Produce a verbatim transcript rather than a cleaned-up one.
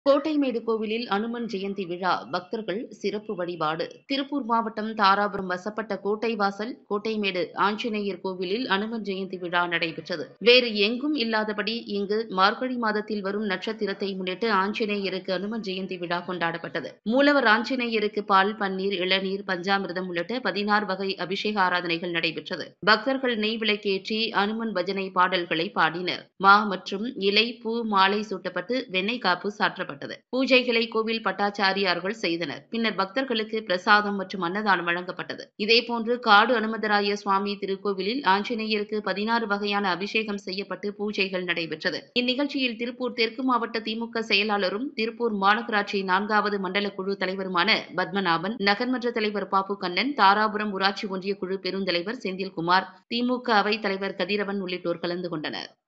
கோட்டைமேடு கோவிலில் அனுமன் ஜெயந்தி விழா பக்தர்கள் சிறப்பு வழிபாடு. திருப்பூர் மாவட்டம் தாராபுரம் வசப்பட்ட கோட்டை வாசல் கோட்டைமேடு ஆஞ்சநேயர் கோவிலில் அனுமன் ஜெயந்தி விழா நடைபெற்றது. வேறு எங்கும் இல்லாதபடி இங்கு மார்கழி மாதத்தில் வரும் நட்சத்திரத்தை முன்னிட்டு ஆஞ்சநேயருக்கு அனுமன் ஜெயந்தி விழா கொண்டாடப்பட்டது. மூலவர் ஆஞ்சநேயருக்கு பால், பன்னீர், இளநீர், பஞ்சாமிர்தம் உள்ளிட்ட பதினாறு வகை அபிஷேக ஆராதனைகள் நடைபெற்றது. பக்தர்கள் நெய் விளக்கேற்றி அனுமன் பஜனை பாடல்களை பாடினர். மா மற்றும் இலை, பூ, மாலை சூட்டப்பட்டு வெண்ணெய் காப்பு சாற்றப்பட்டது. பூஜைகளை கோவில் பட்டாச்சாரியார்கள் செய்தனர். பின்னர் பக்தர்களுக்கு பிரசாதம் மற்றும் அன்னதானம் வழங்கப்பட்டது. இதேபோன்று காடு அனுமதராய சுவாமி திருக்கோவிலில் ஆஞ்சநேயருக்கு பதினாறு வகையான அபிஷேகம் செய்யப்பட்டு பூஜைகள் நடைபெற்றது. இந்நிகழ்ச்சியில் திருப்பூர் தெற்கு மாவட்ட திமுக செயலாளரும் திருப்பூர் மாநகராட்சி நான்காவது மண்டல குழு தலைவருமான பத்மநாபன், நகர்மன்ற தலைவர் பாப்பு கண்ணன், தாராபுரம் ஊராட்சி ஒன்றிய குழு பெருந்தலைவர் செந்தில்குமார், திமுக அவைத் தலைவர் கதிரவன் உள்ளிட்டோர் கலந்து கொண்டனர்.